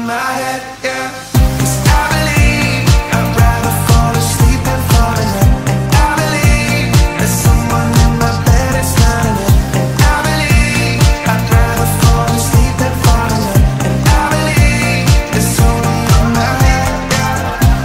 in my head, yeah. 'Cause I believe I'd rather fall asleep than fall in love. And I believe there's someone in my bed that's not enough. And I believe I'd rather fall asleep than fall in love. And I believe there's only in my head, yeah.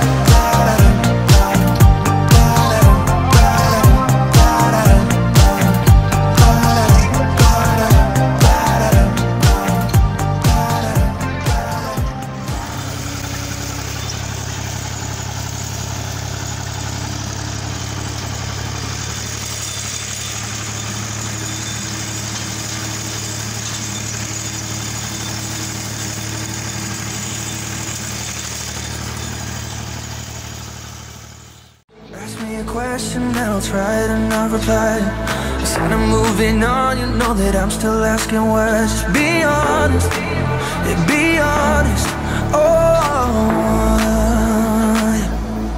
Ask me a question, I'll try to not reply. Instead of moving on, you know that I'm still asking words. Just be honest, yeah, be honest. Oh, yeah.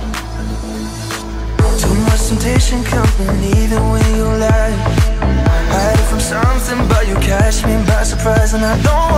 Too much temptation coming even when you lie. Hiding from something, but you catch me by surprise. And I don't